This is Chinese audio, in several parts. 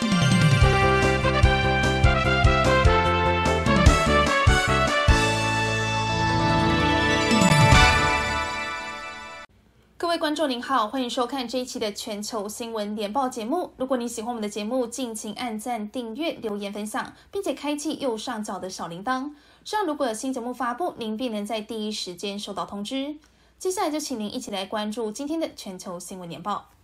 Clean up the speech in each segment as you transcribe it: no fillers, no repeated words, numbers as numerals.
各位观众您好，欢迎收看这一期的全球新闻联报节目。如果你喜欢我们的节目，敬请按赞、订阅、留言、分享，并且开启右上角的小铃铛，这样如果有新节目发布，您便能在第一时间收到通知。接下来就请您一起来关注今天的全球新闻联报。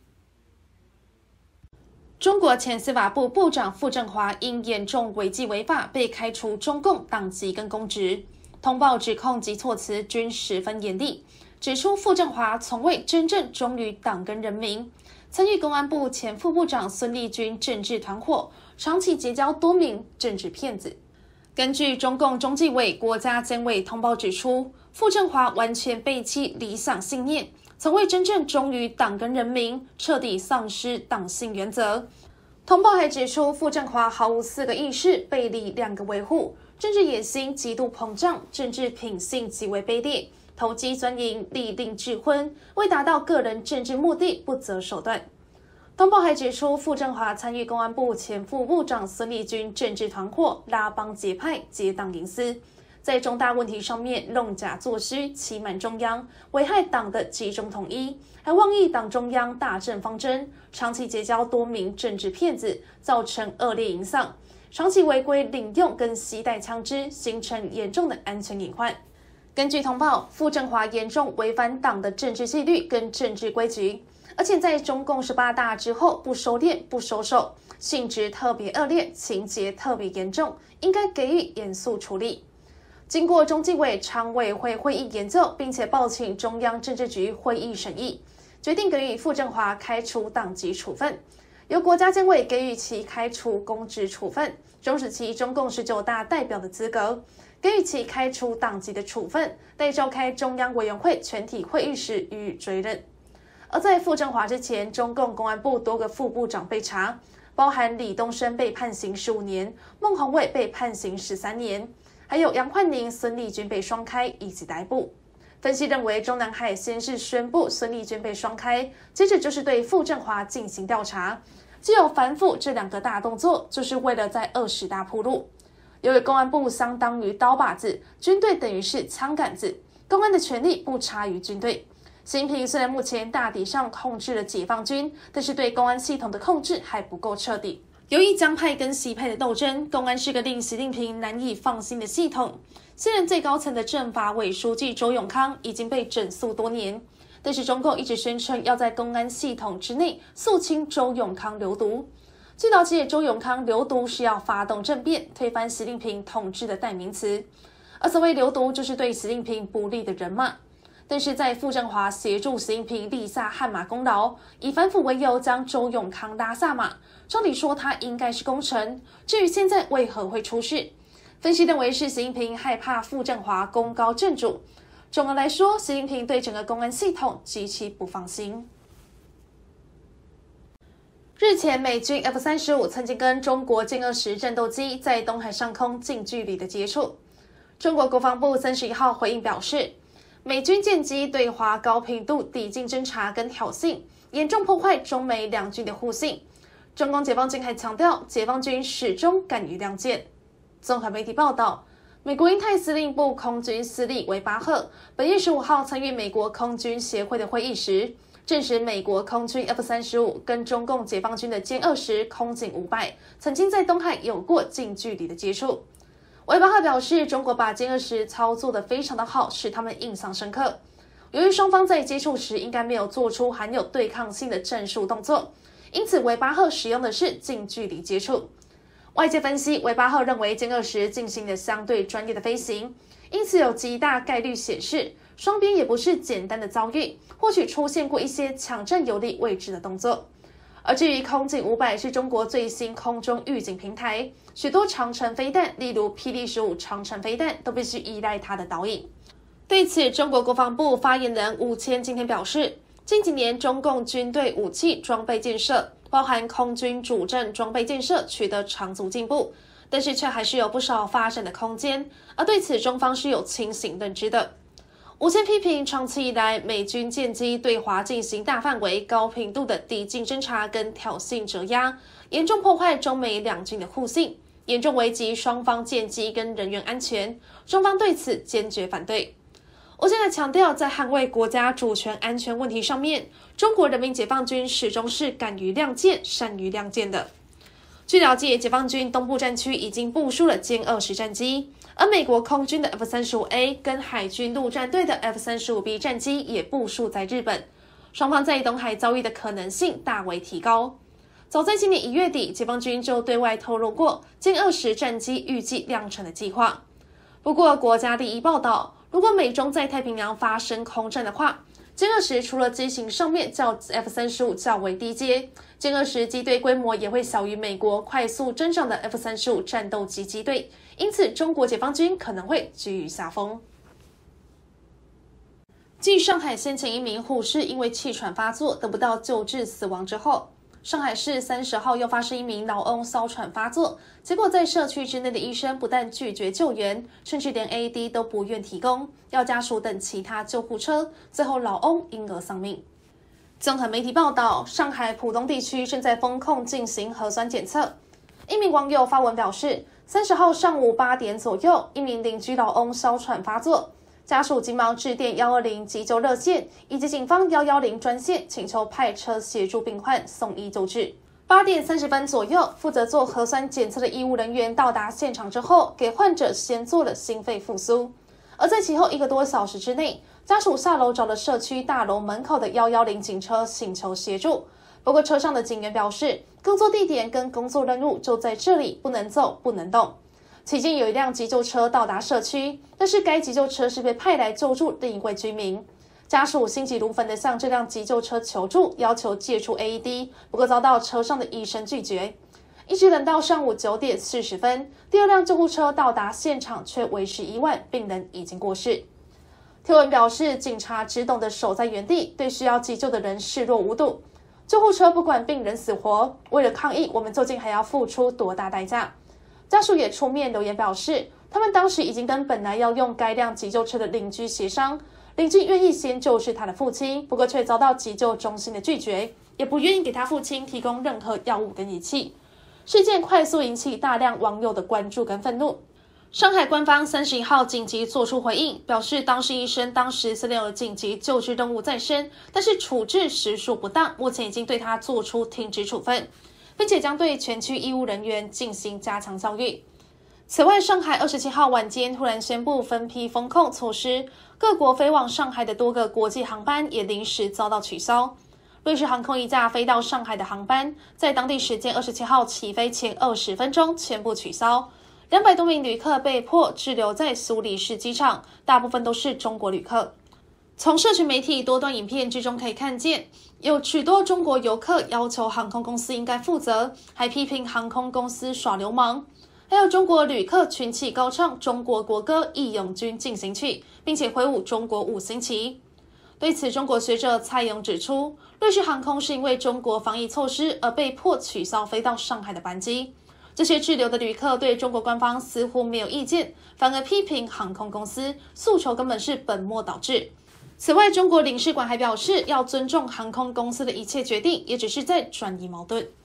中国前司法部部长傅政华因严重违纪违法被开除中共党籍跟公职，通报指控及措辞均十分严厉，指出傅政华从未真正忠于党跟人民，参与公安部前副部长孙立军政治团伙，长期结交多名政治骗子。根据中共中纪委国家监委通报指出，傅政华完全背弃理想信念，从未真正忠于党跟人民，彻底丧失党性原则。通报还指出，傅政华毫无4个意识，背离2个维护，政治野心极度膨胀，政治品性极为卑劣，投机钻营，利令智昏，为达到个人政治目的不择手段。通报还指出，傅政华参与公安部前副部长孙立军政治团伙，拉帮结派，结党营私，在重大问题上面弄假作虚，欺瞒中央，危害党的集中统一，还妄议党中央大政方针，长期结交多名政治骗子，造成恶劣影响，长期违规领用跟携带枪支，形成严重的安全隐患。根据通报，傅政华严重违反党的政治纪律跟政治规矩，而且在中共18大之后不收敛不收手，性质特别恶劣，情节特别严重，应该给予严肃处理。经过中纪委常委会会议研究，并且报请中央政治局会议审议，决定给予傅政华开除党籍处分，由国家监委给予其开除公职处分，终止其中共19大代表的资格，给予其开除党籍的处分，待召开中央委员会全体会议时予以追认。而在傅政华之前，中共公安部多个副部长被查，包含李东升被判刑15年，孟宏伟被判刑13年，还有杨焕宁、孙立军被双开以及逮捕。分析认为，中南海先是宣布孙立军被双开，接着就是对傅政华进行调查，既有反腐这2个大动作，就是为了在20大铺路。由于公安部相当于刀把子，军队等于是枪杆子，公安的权力不差于军队。习近平虽然目前大体上控制了解放军，但是对公安系统的控制还不够彻底。由于江派跟习派的斗争，公安是个令习近平难以放心的系统。现任最高层的政法委书记周永康已经被整肃多年，但是中共一直声称要在公安系统之内肃清周永康流毒。据了解，周永康流毒是要发动政变，推翻习近平统治的代名词，而所谓流毒就是对习近平不利的人骂。但是在傅政华协助习近平立下汗马功劳，以反腐为由将周永康拉下马，照理说他应该是功臣，至于现在为何会出事，分析认为是习近平害怕傅政华功高震主。总的来说，习近平对整个公安系统极其不放心。日前，美军 F-35曾经跟中国歼20战斗机在东海上空近距离的接触。中国国防部31号回应表示，美军舰机对华高频度抵近侦察跟挑衅，严重破坏中美两军的互信。中共解放军还强调，解放军始终敢于亮剑。综合媒体报道，美国印太司令部空军司令韦巴赫本月15号参与美国空军协会的会议时，证实美国空军 F-35跟中共解放军的歼20空警500曾经在东海有过近距离的接触。韦巴赫表示，中国把歼20操作得非常的好，使他们印象深刻。由于双方在接触时应该没有做出含有对抗性的战术动作，因此韦巴赫使用的是近距离接触。外界分析，韦巴赫认为歼20进行了相对专业的飞行，因此有极大概率显示双边也不是简单的遭遇，或许出现过一些抢占有利位置的动作。而至于空警500是中国最新空中预警平台，许多长程飞弹，例如霹雳15长程飞弹，都必须依赖它的导引。对此，中国国防部发言人吴谦今天表示，近几年中共军队武器装备建设，包含空军主战装备建设取得长足进步，但是却还是有不少发展的空间，而对此中方是有清醒认知的。 吴谦批评长期以来美军舰机对华进行大范围、高频度的敌境侦察跟挑衅折压，严重破坏中美两军的互信，严重危及双方舰机跟人员安全，中方对此坚决反对。吴谦还强调，在捍卫国家主权安全问题上面，中国人民解放军始终是敢于亮剑、善于亮剑的。据了解，解放军东部战区已经部署了歼20战机，而美国空军的 F-35A 跟海军陆战队的 F-35B 战机也部署在日本，双方在东海遭遇的可能性大为提高。早在今年1月底，解放军就对外透露过歼20战机预计量产的计划。不过，国家第一报道，如果美中在太平洋发生空战的话，歼20除了机型上面较 F-35较为低阶，歼20机队规模也会小于美国快速增长的 F-35战斗机机队，因此中国解放军可能会居于下风。继上海先前一名护士因为气喘发作得不到救治死亡之后，上海市30号又发生一名老翁哮喘发作，结果在社区之内的医生不但拒绝救援，甚至连 AED 都不愿提供，要家属等其他救护车，最后老翁因而丧命。综合媒体报道，上海浦东地区正在封控进行核酸检测。一名网友发文表示，30号上午8点左右，一名邻居老翁哮喘发作，家属急忙致电120急救热线以及警方110专线，请求派车协助病患送医救治。8点30分左右，负责做核酸检测的医务人员到达现场之后，给患者先做了心肺复苏。而在其后1个多小时之内，家属下楼找了社区大楼门口的110警车请求协助。不过车上的警员表示，工作地点跟工作任务就在这里，不能走，不能动。期间有一辆急救车到达社区，但是该急救车是被派来救助另一位居民。家属心急如焚地向这辆急救车求助，要求借出 AED， 不过遭到车上的医生拒绝。一直等到上午9点40分，第二辆救护车到达现场，却为时已晚，病人已经过世。贴文表示，警察只懂得守在原地，对需要急救的人视若无睹。救护车不管病人死活，为了抗疫，我们究竟还要付出多大代价？家属也出面留言表示，他们当时已经跟本来要用该辆急救车的邻居协商，邻居愿意先救治他的父亲，不过却遭到急救中心的拒绝，也不愿意给他父亲提供任何药物跟仪器。事件快速引起大量网友的关注跟愤怒。上海官方31号紧急做出回应，表示当事医生当时虽然有紧急救治任务在身，但是处置时数不当，目前已经对他做出停职处分，并且将对全区医务人员进行加强教育。此外，上海27号晚间突然宣布分批封控措施，各国飞往上海的多个国际航班也临时遭到取消。瑞士航空一架飞到上海的航班，在当地时间27号起飞前20分钟全部取消，200多名旅客被迫滞留在苏黎世机场，大部分都是中国旅客。从社群媒体多段影片之中可以看见，有许多中国游客要求航空公司应该负责，还批评航空公司耍流氓。还有中国旅客群起高唱中国国歌《义勇军进行曲》，并且挥舞中国5星旗。对此，中国学者蔡勇指出，瑞士航空是因为中国防疫措施而被迫取消飞到上海的班机。这些滞留的旅客对中国官方似乎没有意见，反而批评航空公司，诉求根本是本末倒置。此外，中国领事馆还表示要尊重航空公司的一切决定，也只是在转移矛盾。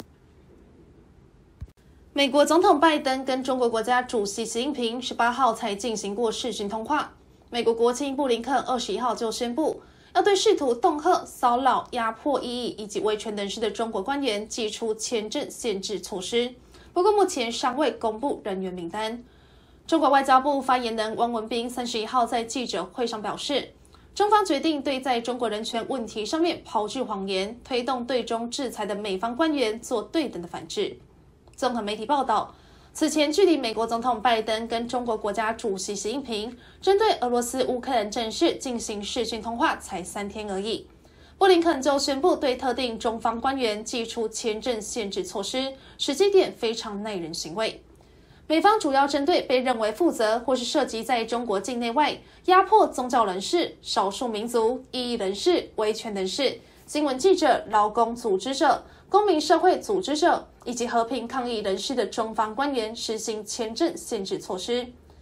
美国总统拜登跟中国国家主席习近平18号才进行过视讯通话。美国国务卿布林肯21号就宣布，要对试图恫吓、骚扰、压迫异议以及维权人士的中国官员祭出签证限制措施。不过目前尚未公布人员名单。中国外交部发言人汪文斌31号在记者会上表示，中方决定对在中国人权问题上面抛弃谎言，推动对中制裁的美方官员做对等的反制。综合媒体报道，此前距离美国总统拜登跟中国国家主席习近平针对俄罗斯乌克兰战事进行视讯通话才3天而已，布林肯就宣布对特定中方官员祭出签证限制措施，时机点非常耐人寻味。美方主要针对被认为负责或是涉及在中国境内外压迫宗教人士、少数民族、异议人士、维权人士、新闻记者、劳工组织者、公民社会组织者以及和平抗议人士的中方官员实行签证限制措施。布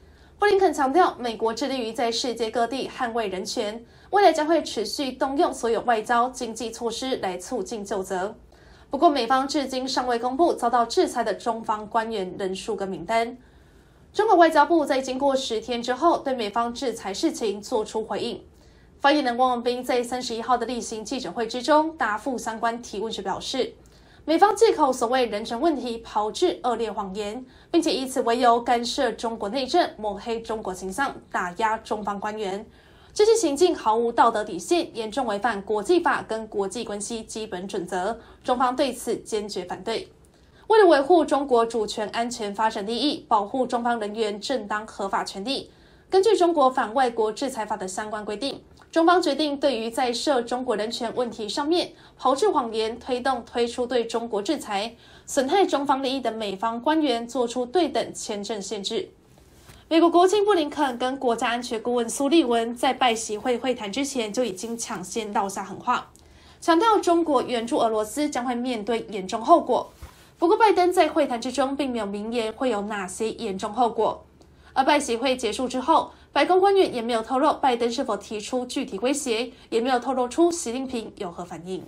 布林肯强调，美国致力于在世界各地捍卫人权，未来将会持续动用所有外交、经济措施来促进究责。不过，美方至今尚未公布遭到制裁的中方官员人数跟名单。中国外交部在经过10天之后，对美方制裁事情作出回应。发言人汪文斌在31号的例行记者会之中答复相关提问时表示，美方借口所谓人权问题炮制恶劣谎言，并且以此为由干涉中国内政、抹黑中国形象、打压中方官员，这些行径毫无道德底线，严重违反国际法跟国际关系基本准则，中方对此坚决反对。为了维护中国主权、安全、发展利益，保护中方人员正当合法权利，根据中国反外国制裁法的相关规定，中方决定对于在涉中国人权问题上面炮制谎言、推出对中国制裁、损害中方利益的美方官员做出对等签证限制。美国国务卿布林肯跟国家安全顾问苏利文在拜习会会谈之前就已经抢先撂下狠话，强调中国援助俄罗斯将会面对严重后果。不过，拜登在会谈之中并没有明言会有哪些严重后果。而拜习会结束之后，白宫官员也没有透露拜登是否提出具体威胁，也没有透露出习近平有何反应。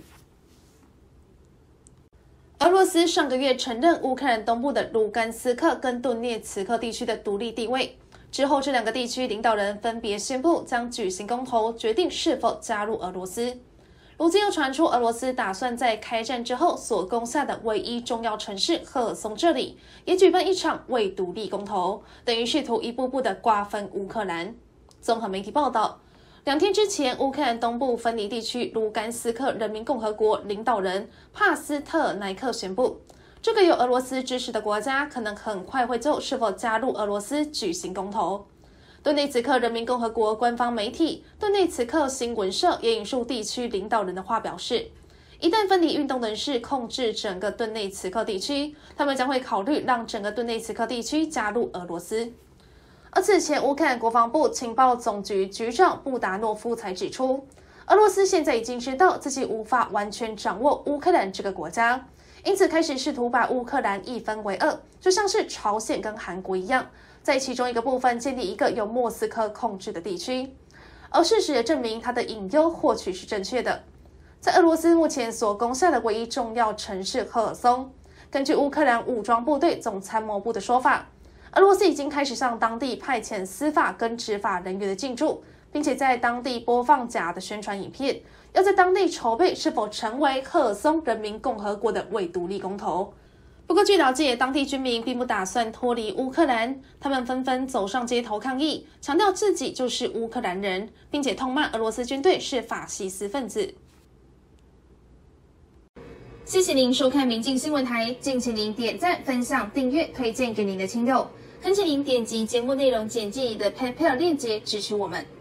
俄罗斯上个月承认乌克兰东部的卢甘斯克跟顿涅茨克地区的独立地位，之后这两个地区领导人分别宣布将举行公投，决定是否加入俄罗斯。如今又传出俄罗斯打算在开战之后所攻下的唯一重要城市赫尔松这里，也举办一场为独立公投，等于试图一步步的瓜分乌克兰。综合媒体报道，2天之前，乌克兰东部分离地区卢甘斯克人民共和国领导人帕斯特尔奈克宣布，这个由俄罗斯支持的国家可能很快会就是否加入俄罗斯举行公投。顿内茨克人民共和国官方媒体顿内茨克新闻社也引述地区领导人的话表示，一旦分离运动人士控制整个顿内茨克地区，他们将会考虑让整个顿内茨克地区加入俄罗斯。而此前，乌克兰国防部情报总局局长布达诺夫才指出，俄罗斯现在已经知道自己无法完全掌握乌克兰这个国家，因此开始试图把乌克兰一分为二，就像是朝鲜跟韩国一样，在其中一个部分建立一个由莫斯科控制的地区。而事实也证明他的隐忧或许是正确的。在俄罗斯目前所攻下的唯一重要城市赫尔松，根据乌克兰武装部队总参谋部的说法，俄罗斯已经开始向当地派遣司法跟执法人员的进驻，并且在当地播放假的宣传影片，要在当地筹备是否成为赫尔松人民共和国的伪独立公投。不过据了解，当地居民并不打算脱离乌克兰，他们纷纷走上街头抗议，强调自己就是乌克兰人，并且痛骂俄罗斯军队是法西斯分子。谢谢您收看民进新闻台，敬请您点赞、分享、订阅、推荐给您的亲友，恳请您点击节目内容简介里的 PayPal 链接支持我们。